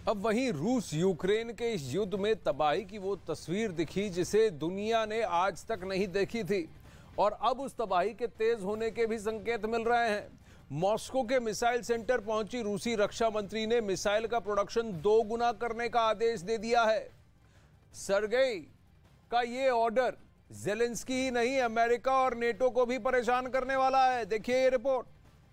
अब वहीं रूस यूक्रेन के इस युद्ध में तबाही की वो तस्वीर दिखी जिसे दुनिया ने आज तक नहीं देखी थी और अब उस तबाही के तेज होने के भी संकेत मिल रहे हैं। मॉस्को के मिसाइल सेंटर पहुंची रूसी रक्षा मंत्री ने मिसाइल का प्रोडक्शन 2 गुना करने का आदेश दे दिया है। सर्गेई का ये ऑर्डर ज़ेलेंस्की ही नहीं, अमेरिका और नेटो को भी परेशान करने वाला है। देखिए ये रिपोर्ट।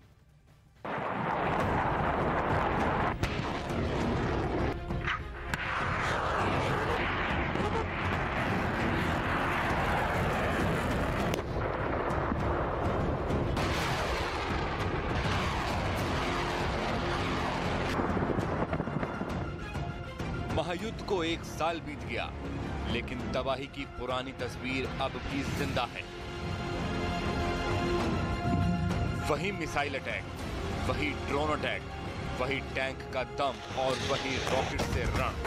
महायुद्ध को 1 साल बीत गया, लेकिन तबाही की पुरानी तस्वीर अब भी जिंदा है। वही मिसाइल अटैक, वही ड्रोन अटैक, वही टैंक का दम और वही रॉकेट से रण।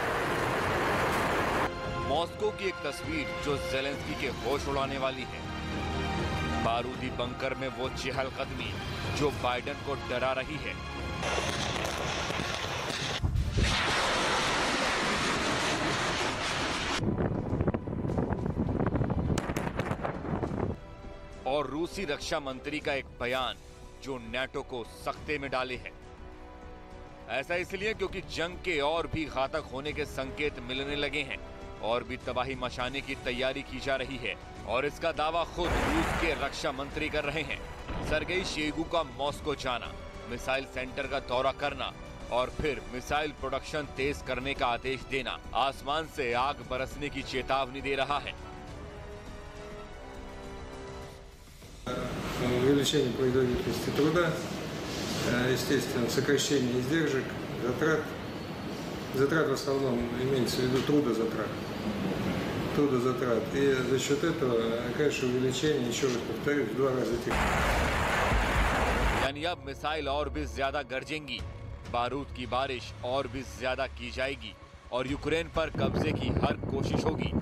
मॉस्को की एक तस्वीर जो ज़ेलेंस्की के होश उड़ाने वाली है। बारूदी बंकर में वो चहलकदमी जो बाइडेन को डरा रही है। और रूसी रक्षा मंत्री का एक बयान जो नाटो को सख्ते में डाले है। ऐसा इसलिए क्योंकि जंग के और भी घातक होने के संकेत मिलने लगे हैं और भी तबाही मचाने की तैयारी की जा रही है और इसका दावा खुद रूस के रक्षा मंत्री कर रहे हैं। सर्गेई शोइगु का मॉस्को जाना, मिसाइल सेंटर का दौरा करना और फिर मिसाइल प्रोडक्शन तेज करने का आदेश देना आसमान से आग बरसने की चेतावनी दे रहा है। Увеличение производительности труда, естественно, сокращение издержек, затрат в основном имеется в виду трудозатрат. И за счет этого, конечно, увеличение, еще раз повторюсь, в 2 раза этих. यानी अब मिसाइल और भी ज्यादा गरजेंगी, बारूद की बारिश और भी ज्यादा की जाएगी और यूक्रेन पर कब्जे की हर कोशिश होगी।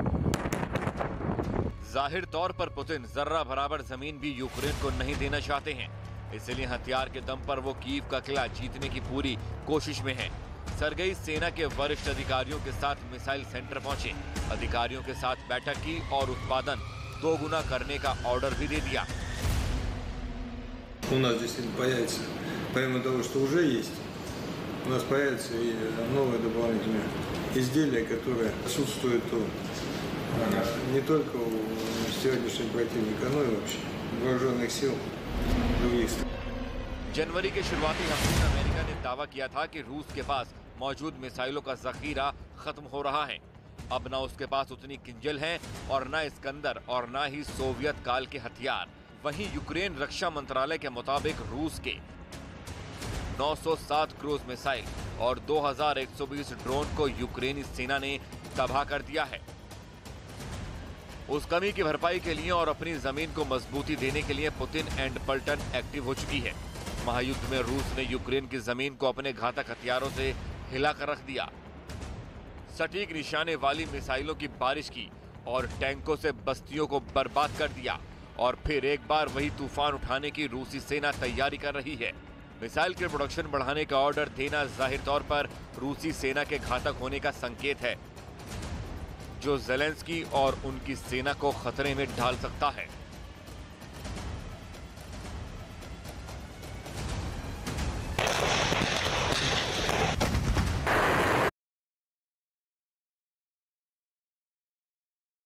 जाहिर तौर पर पुतिन जर्रा बराबर जमीन भी यूक्रेन को नहीं देना चाहते हैं, इसलिए हथियार के दम पर वो कीव का किला जीतने की पूरी कोशिश में है। सर्गेई सेना के वरिष्ठ अधिकारियों के साथ मिसाइल सेंटर पहुंचे, अधिकारियों के साथ बैठक की और उत्पादन 2 गुना करने का ऑर्डर भी दे दिया। У нас действительно появится, помимо того, что уже есть, у нас появятся и новые дополнительные изделия, которые отсутствуют не только у сегодняшнего противника, но и вообще вооруженных сил других стран। जनवरी के शुरुआती हफ्ते में अमेरिका ने दावा किया था कि रूस के पास मौजूद मिसाइलों का जखीरा खत्म हो रहा है। अब ना उसके पास उतनी किंजल है और ना इस्कंदर और ना ही सोवियत काल के हथियार। वहीं यूक्रेन रक्षा मंत्रालय के मुताबिक रूस के 907 क्रूज मिसाइल और 2120 ड्रोन को यूक्रेनी सेना ने तबाह कर दिया है। उस कमी की भरपाई के लिए और अपनी जमीन को मजबूती देने के लिए पुतिन एंड पलटन एक्टिव हो चुकी है। महायुद्ध में रूस ने यूक्रेन की जमीन को अपने घातक हथियारों से हिलाकर रख दिया, सटीक निशाने वाली मिसाइलों की बारिश की और टैंकों से बस्तियों को बर्बाद कर दिया। और फिर एक बार वही तूफान उठाने की रूसी सेना तैयारी कर रही है। मिसाइल के प्रोडक्शन बढ़ाने का ऑर्डर देना जाहिर तौर पर रूसी सेना के घातक होने का संकेत है, जो ज़ेलेंस्की और उनकी सेना को खतरे में डाल सकता है।